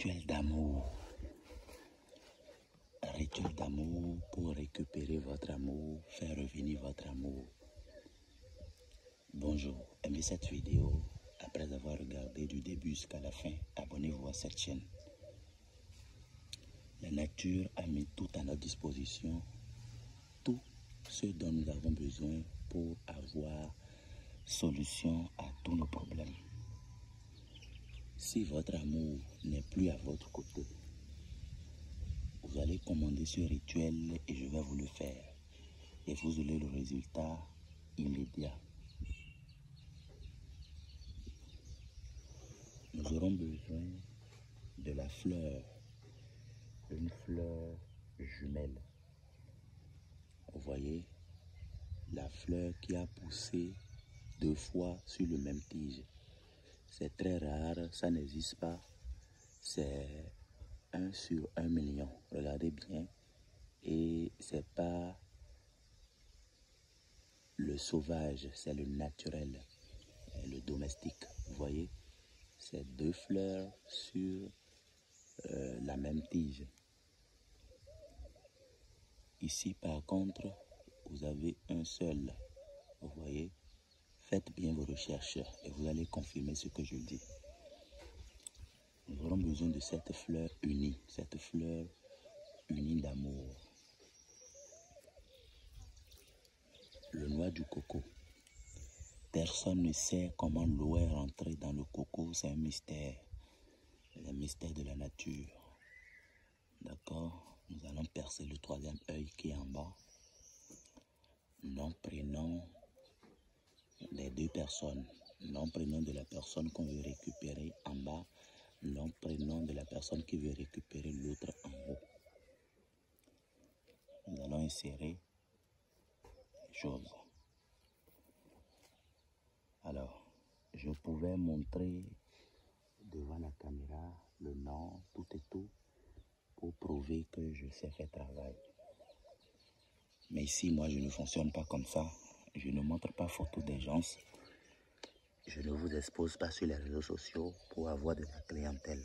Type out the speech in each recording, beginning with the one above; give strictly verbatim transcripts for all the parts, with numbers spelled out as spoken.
Rituel d'amour. Rituel d'amour pour récupérer votre amour, faire revenir votre amour. Bonjour, aimez cette vidéo. Après avoir regardé du début jusqu'à la fin, abonnez-vous à cette chaîne. La nature a mis tout à notre disposition, tout ce dont nous avons besoin pour avoir solution à tous nos problèmes. Si votre amour n'est plus à votre côté, vous allez commander ce rituel et je vais vous le faire. Et vous aurez le résultat immédiat. Nous aurons besoin de la fleur, une fleur jumelle. Vous voyez, la fleur qui a poussé deux fois sur le même tige. C'est très rare, ça n'existe pas. C'est un sur un million. Regardez bien. Et c'est pas le sauvage, c'est le naturel, le domestique. Vous voyez, c'est deux fleurs sur euh, la même tige. Ici, par contre, vous avez un seul. Vous voyez, faites bien vos recherches et vous allez confirmer ce que je dis. Nous aurons besoin de cette fleur unie, cette fleur unie d'amour. Le noix du coco. Personne ne sait comment l'eau est rentrée dans le coco, c'est un mystère. C'est un mystère de la nature. D'accord? Nous allons percer le troisième œil qui est en bas. Nom, prénom des deux personnes. Nom, prénom de la personne qu'on veut récupérer en bas. Nom, prénom de la personne qui veut récupérer l'autre en haut. Nous allons insérer les choses. Alors, je pouvais montrer devant la caméra le nom, tout et tout, pour prouver que je sais faire travail. Mais ici, moi, je ne fonctionne pas comme ça. Je ne montre pas photo des gens. Je ne vous expose pas sur les réseaux sociaux pour avoir de la clientèle.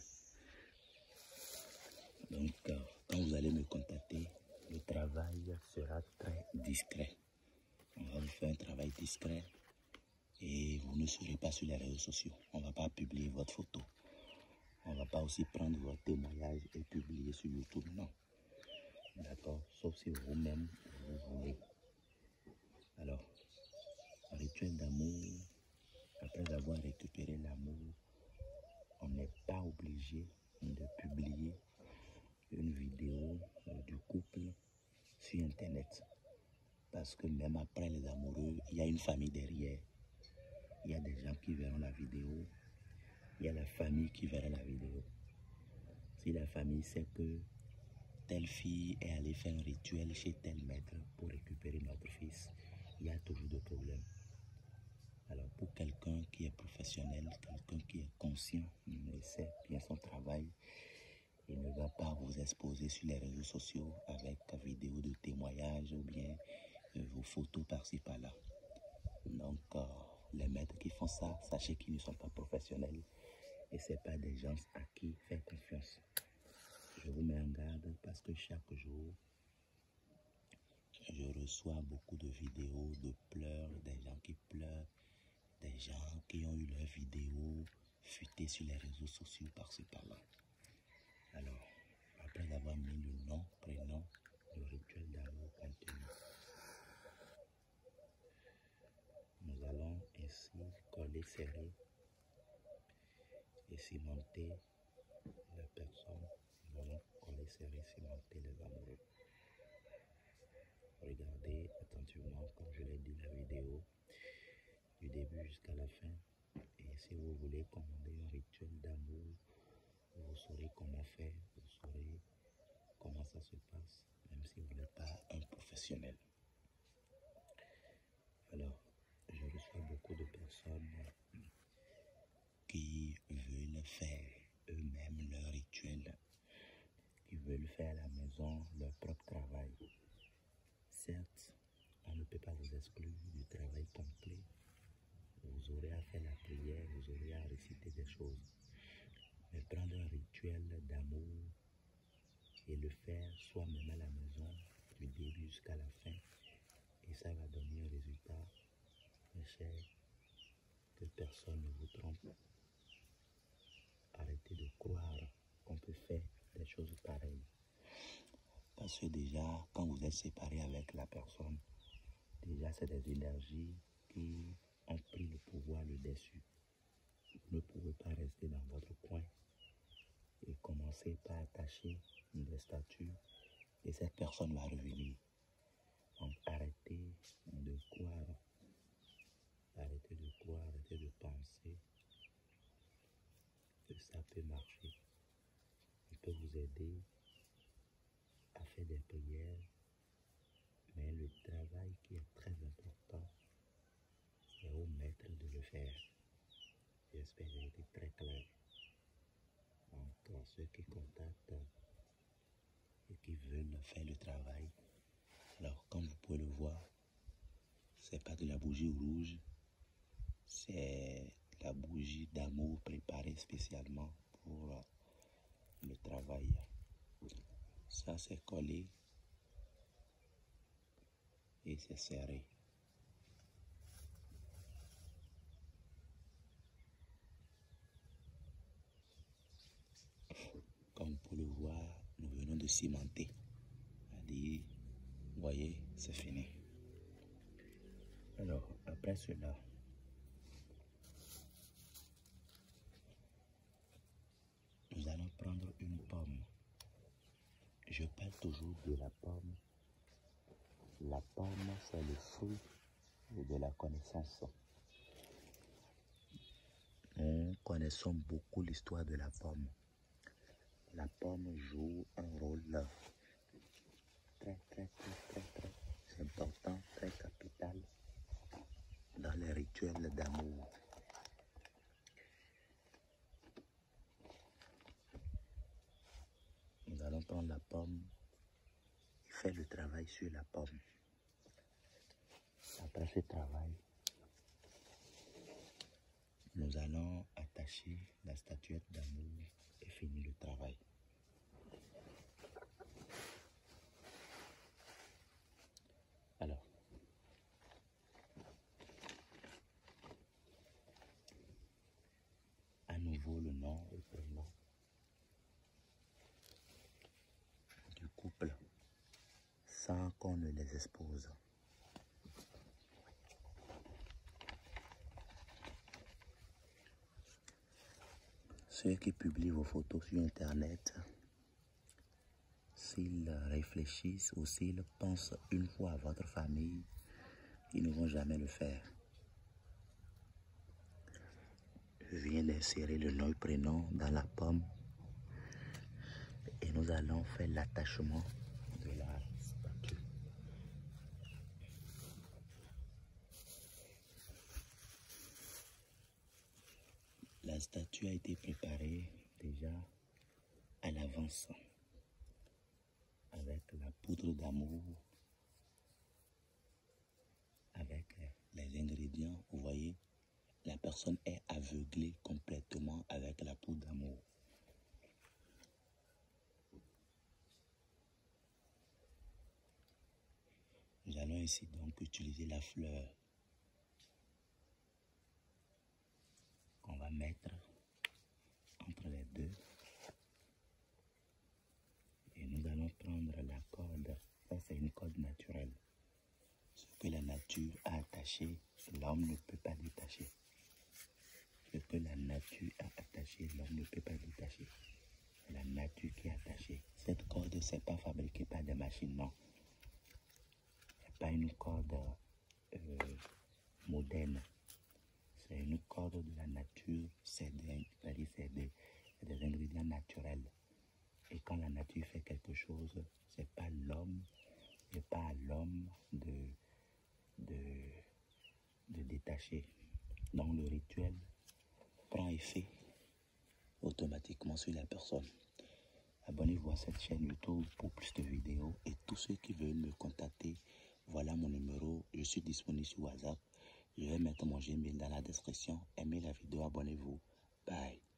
Donc, euh, quand vous allez me contacter, le travail sera très discret. On va vous faire un travail discret et vous ne serez pas sur les réseaux sociaux. On ne va pas publier votre photo. On ne va pas aussi prendre votre témoignage et publier sur YouTube, non. D'accord? Sauf si vous-même, vous voulez. Alors, rituel d'amour, après avoir récupéré l'amour, on n'est pas obligé de publier une vidéo du couple sur Internet. Parce que même après les amoureux, il y a une famille derrière. Il y a des gens qui verront la vidéo. Il y a la famille qui verra la vidéo. Si la famille sait que telle fille est allée faire un rituel chez tel maître pour récupérer notre fils, il y a toujours des problèmes. Alors pour quelqu'un qui est professionnel, quelqu'un qui est conscient, il sait bien son travail, il ne va pas vous exposer sur les réseaux sociaux avec vidéo de témoignage ou bien euh, vos photos par-ci par-là. Donc euh, les maîtres qui font ça, sachez qu'ils ne sont pas professionnels et ce n'est pas des gens à qui faire confiance. Je vous mets en garde parce que chaque jour, je reçois beaucoup de vidéos de pleurs, des gens qui pleurent, des gens qui ont eu leurs vidéos fuitées sur les réseaux sociaux par-ci par-là. Alors, après avoir mis le nom, prénom, le rituel d'amour continue. Nous allons ainsi coller serré et cimenter la personne. Nous allons coller serré, cimenter les amoureux. Regardez attentivement, comme je l'ai dit, la vidéo du début jusqu'à la fin. Et si vous voulez commander un rituel d'amour, vous saurez comment faire, vous saurez comment ça se passe, même si vous n'êtes pas un professionnel. Alors, je reçois beaucoup de personnes qui veulent faire eux-mêmes leur rituel, qui veulent faire à la maison leur propre travail. Certes, on ne peut pas vous exclure du travail complet. Vous aurez à faire la prière, vous aurez à réciter des choses. Mais prendre un rituel d'amour et le faire soi-même à la maison du début jusqu'à la fin. Et ça va donner un résultat, mes chers, que personne ne vous trompe. Arrêtez de croire qu'on peut faire des choses pareilles. Parce que déjà, quand vous êtes séparé avec la personne, déjà c'est des énergies qui ont pris le pouvoir, le dessus. Vous ne pouvez pas rester dans votre coin et commencer par attacher des statues et cette personne va revenir. Donc arrêtez de croire, arrêtez de croire, arrêtez de penser que ça peut marcher. Il peut vous aider à faire des prières, mais le travail qui est très important, c'est au maître de le faire. J'espère que j'ai été très clair. Donc, à ceux qui contactent et qui veulent faire le travail, alors comme vous pouvez le voir, c'est pas de la bougie rouge, c'est la bougie d'amour préparée spécialement pour le travail. Ça c'est collé et c'est serré. Comme vous pouvez le voir, nous venons de cimenter. C'est-à-dire, vous voyez, c'est fini. Alors, après cela, nous allons prendre une pomme. Je parle toujours de la pomme. La pomme, c'est le fruit de la connaissance. Nous connaissons beaucoup l'histoire de la pomme. La pomme joue un rôle très, très, très, très, très important, très capital dans les rituels d'amour. Nous allons prendre la pomme et faire le travail sur la pomme. Après ce travail, nous allons attacher la statuette d'amour et finir le travail. Alors, à nouveau le nom et prénom du couple sans qu'on ne les expose. Ceux qui publient vos photos sur Internet, s'ils réfléchissent ou s'ils pensent une fois à votre famille, ils ne vont jamais le faire. Je viens d'insérer le nom et prénom dans la pomme et nous allons faire l'attachement de la statue. La statue a été préparée déjà à l'avance avec la poudre d'amour, avec les ingrédients. Vous voyez, la personne est aveuglée complètement avec la poudre d'amour. Nous allons ici donc utiliser la fleur qu'on va mettre entre les deux. Et nous allons prendre la corde. Ça, c'est une corde naturelle. Ce que la nature a attaché, l'homme ne peut pas détacher. Ce que la nature a attaché, l'homme ne peut pas détacher. C'est la nature qui est attachée. Cette corde, ce n'est pas fabriquée par des machines, non. Ce n'est pas une corde euh, moderne. C'est une corde de la nature, c'est des, c'est des, des ingrédients naturels. Et quand la nature fait quelque chose, c'est pas l'homme, c'est pas à l'homme de, de, de détacher. Donc le rituel prend effet automatiquement sur la personne. Abonnez-vous à cette chaîne YouTube pour plus de vidéos et tous ceux qui veulent me contacter, voilà mon numéro, je suis disponible sur WhatsApp. Je vais mettre mon Gmail dans la description. Aimez la vidéo, abonnez-vous. Bye.